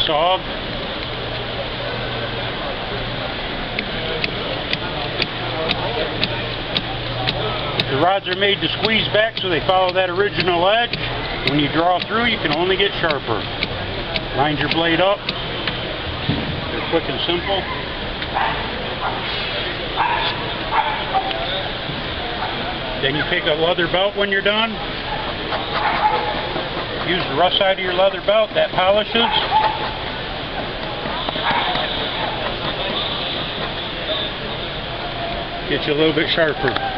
SOG. The rods are made to squeeze back so they follow that original edge. When you draw through, you can only get sharper. Line your blade up. They're quick and simple. Then you pick a leather belt when you're done. Use the rough side of your leather belt, that polishes. Gets you a little bit sharper.